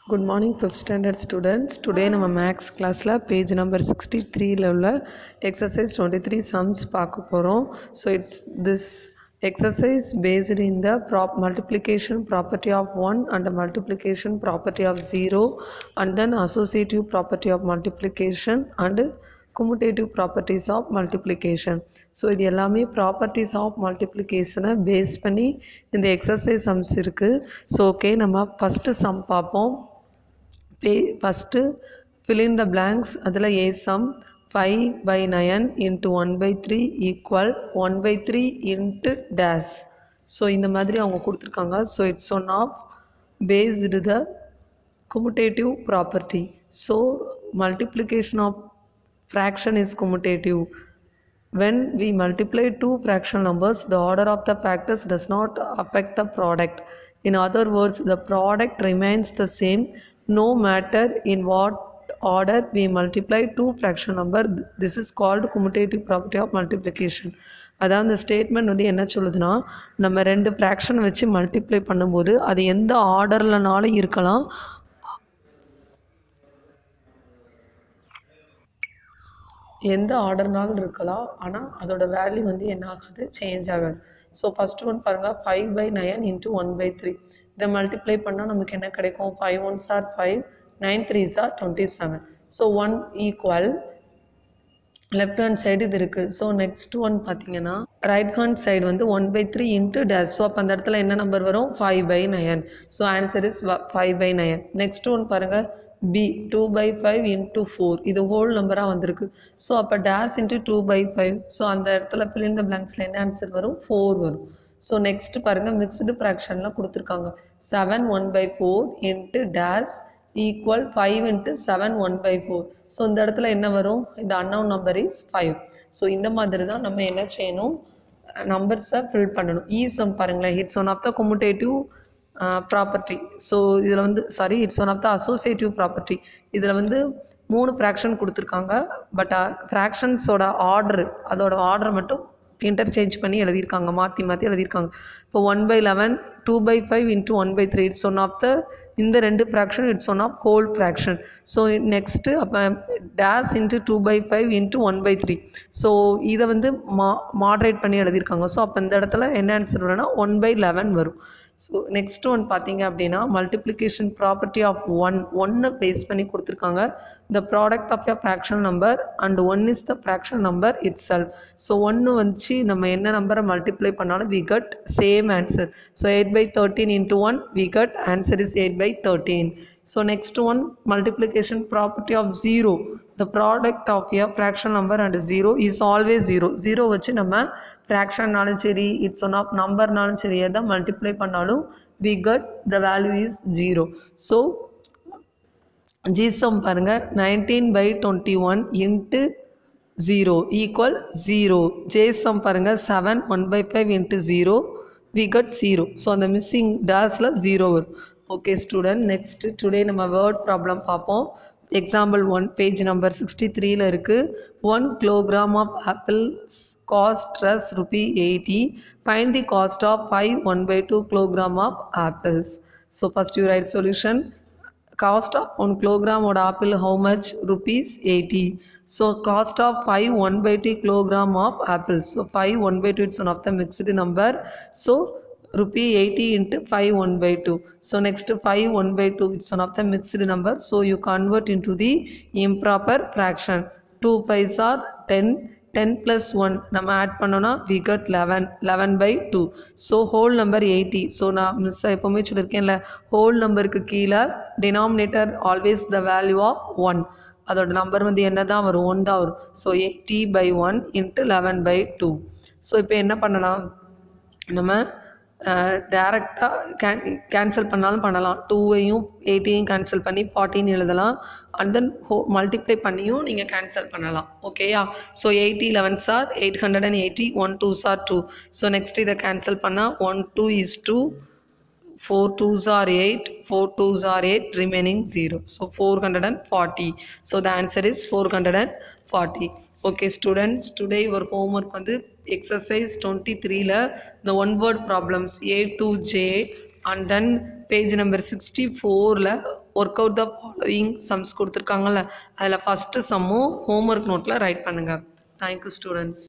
Good morning, 5th standard students. Today நம்ம maths கிளாஸில் page number 63ல உள்ள எக்ஸசைஸ் 23 சம்ஸ் பார்க்க போகிறோம். So it's this exercise based in the multiplication property of 1 and the multiplication property of 0 and then associative property of multiplication and commutative properties of multiplication. So இது எல்லாமே properties of மல்டிப்ளிகேஷனை base பண்ணி இந்த exercise sums இருக்குது. So okay, நம்ம first sum பார்ப்போம். First fill in the blanks. அதில் a sum 5/9 into 1/3 equal 1/3 into dash. So இந்த மாதிரி அவங்க கொடுத்துருக்காங்க. So it's one of based the commutative property. So multiplication of fraction is commutative. When we multiply two fraction numbers, the order of the factors does not affect the product. In other words, the product remains the same no matter in what order we multiply two fraction number. This is called commutative property of multiplication. அதாவது இந்த statement வந்து என்ன சொல்லுதுன்னா, நம்ம ரெண்டு fraction வச்சு multiply பண்ணும்போது அது எந்த ஆர்டர்லனாலும் இருக்கலாம், எந்த ஆர்டர்னாலும் இருக்கலாம், ஆனால் அதோட வேல்யூ வந்து என்ன ஆகாது, சேஞ்ச் ஆகாது. ஸோ ஃபஸ்ட் ஒன் பாருங்கள், 5/9 into 1/3. இதை மல்டிப்ளை பண்ணால் நமக்கு என்ன கிடைக்கும்? 5 1s are 5, 9 3s are 27. So 1 equal left hand side இது இருக்குது. ஸோ நெக்ஸ்ட் ஒன் பார்த்தீங்கன்னா ரைட் ஹேண்ட் சைடு வந்து 1/3 இன்ட்டு டேஷ். ஸோ அப்போ அந்த இடத்துல என்ன நம்பர் வரும்? 5/9. So answer is 5/9. Next one பாருங்கள், B 2/5 into 4. இது ஹோல் நம்பராக வந்திருக்கு. ஸோ அப்போ டேஷ் இன்ட்டு 2/5. ஸோ அந்த இடத்துல fill in the blanksல என்ன ஆன்சர் வரும்? 4 வரும். ஸோ நெக்ஸ்ட் பாருங்கள், மிக்ஸ்டு ஃப்ராக்ஷனில் கொடுத்துருக்காங்க. 7 1/4 into dash equal 5 into 7 1/4. So இந்த இடத்துல என்ன வரும்? இந்த அன்னவுன் நம்பர் இஸ் 5. ஸோ இந்த மாதிரி தான் நம்ம என்ன செய்யணும், நம்பர்ஸை ஃபில் பண்ணணும். ஈஸம் பாருங்களேன், it's one of the commutative property. So இதில் வந்து it's one of the associative property. இதில் வந்து 3 ஃப்ராக்ஷன் கொடுத்துருக்காங்க. பட் ஃப்ராக்ஷன்ஸோட ஆர்டர், அதோட ஆர்டரை மட்டும் இன்டர்சேஞ்ச் பண்ணி எழுதியிருக்காங்க, மாற்றி மாற்றி எழுதியிருக்காங்க. இப்போ 1/11 2/5 into 1/3. It's one of the, இந்த ரெண்டு fraction it's one of whole fraction. So next அப்போ டேஷ் இன்ட்டு 2/5 into 1/3. ஸோ இதை வந்து மாட்ரேட் பண்ணி எழுதியிருக்காங்க. ஸோ அப்போ இந்த இடத்துல என்ன ஆன்சர் வரும்னா 1/11 வரும். ஸோ நெக்ஸ்ட் ஒன் பார்த்தீங்க அப்படின்னா மல்டிப்ளிகேஷன் ப்ராப்பர்ட்டி ஆஃப் 1 பேஸ் பண்ணி கொடுத்துருக்காங்க. the product of a fraction number and 1 is the fraction number itself. So 1 வந்துச்சு நம்ம என்ன நம்பரை மல்டிப்ளை பண்ணாலும் we get same answer. So 8/13 into 1 we get answer is 8/13. So next one, multiplication property of 0. The product of a fraction number and 0 is always 0. 0 வச்சு நம்ம ஃப்ராக்ஷன்னாலும் சரி, it's one of நம்பர்னாலும் சரி, எதை மல்டிப்ளை பண்ணாலும் we get the value is 0. So ஜிசம் பாருங்கள், 19/21 into 0 equal 0. ஜேசம் பாருங்கள், 7 1/5 into 0 we get 0. So அந்த missing டேஸில் 0 வரும். ஓகே ஸ்டூடெண்ட், நெக்ஸ்ட் டுடே நம்ம வேர்ட் ப்ராப்ளம் பார்ப்போம். எக்ஸாம்பிள் 1 பேஜ் நம்பர் 63ல் இருக்குது. 1 kilogram of apples cost us ₹80. Find the cost of 5 1/2 kilogram of apples. So first you write solution. Cost of 1 kilogram of apple how much? ₹80. So cost of 5 1/2 kilogram of apples. So 5 1/2 it's one of the mixed number. So ₹80 into 5 1/2. So next 5 1/2 it's one of the mixed number. So you convert into the improper fraction. 2 5s are 10. 10 plus 1 நம்ம add பண்ணோன்னா we get 11. 11/2. So whole number 80. So நான் miss எப்போவுமே சொல்லியிருக்கேன்ல, whole நம்பருக்கு கீழே denominator always the value of 1. அதோட number வந்து என்ன தான் வரும்? 1 தான் வரும். So 80/1 into 11/2. ஸோ இப்போ என்ன பண்ணலாம், நம்ம டேரெக்டாக கேன்சல் பண்ணாலும் பண்ணலாம். 2ஐயும் 80ஐயும் கேன்சல் பண்ணி 14 எழுதலாம். அண்ட் தென் மல்டிப்ளை பண்ணியும் நீங்கள் கேன்சல் பண்ணலாம். ஓகேயா? So 80 11s are 880. 1 2s are 2. So next இதை கேன்சல் பண்ணால் 1 2 is 2. 4 2s are 8. 4 2s are 8. Remaining 0. So 440. So the answer is 440. Okay students, today your homework வந்து exercise 23ல the one word problems A to J and then page number 64ல work out the following sums கொடுத்துருக்காங்கல்ல, அதில் first சம்மும் homework நோட்டில் write பண்ணுங்கள். Thank you students.